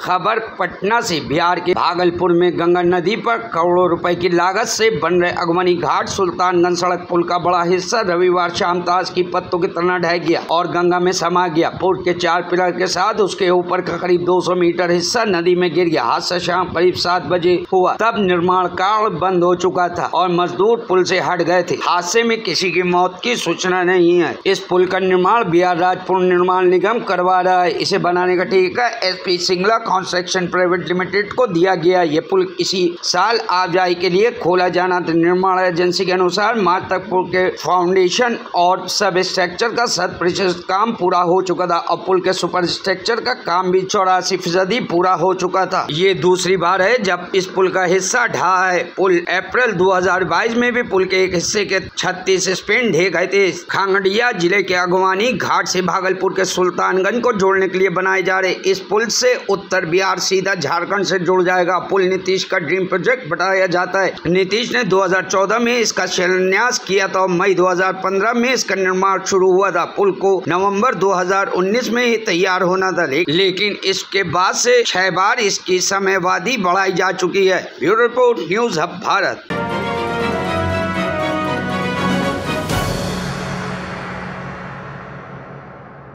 खबर पटना से। बिहार के भागलपुर में गंगा नदी पर करोड़ों रुपए की लागत से बन रहे अगमनी घाट सुल्तानगंज सड़क पुल का बड़ा हिस्सा रविवार शाम ताश की पत्तों की तरह ढह गया और गंगा में समा गया। पुल के 4 पिलर के साथ उसके ऊपर का करीब 200 मीटर हिस्सा नदी में गिर गया। हादसा शाम करीब 7 बजे हुआ। तब निर्माण कार्य बंद हो चुका था और मजदूर पुल से हट गए थे। हादसे में किसी की मौत की सूचना नहीं है। इस पुल का निर्माण बिहार राज्य पुल निर्माण निगम करवा रहा है। इसे बनाने का ठेका SP Singla construction private limited को दिया गया। ये पुल इसी साल आवाजाही के लिए खोला जाना था। निर्माण एजेंसी के अनुसार मार्च तक पुल के फाउंडेशन और सब स्ट्रक्चर का 100% काम पूरा हो चुका था और पुल के सुपर स्ट्रक्चर का काम भी 84% पूरा हो चुका था। ये दूसरी बार है जब इस पुल का हिस्सा ढहा है। पुल अप्रैल 2022 में भी पुल के एक हिस्से के 36 स्पैन ढह गए थे। खगड़िया जिले के अगवानी घाट से भागलपुर के सुल्तानगंज को जोड़ने के लिए बनाए जा रहे इस पुल से उत्तर बिहार सीधा झारखंड से जुड़ जाएगा। पुल नीतीश का ड्रीम प्रोजेक्ट बताया जाता है। नीतीश ने 2014 में इसका शिलान्यास किया था और मई 2015 में इसका निर्माण शुरू हुआ था। पुल को नवंबर 2019 में ही तैयार होना था, लेकिन इसके बाद से 6 बार इसकी समयावधि बढ़ाई जा चुकी है। Bureau report, news hub Bharat.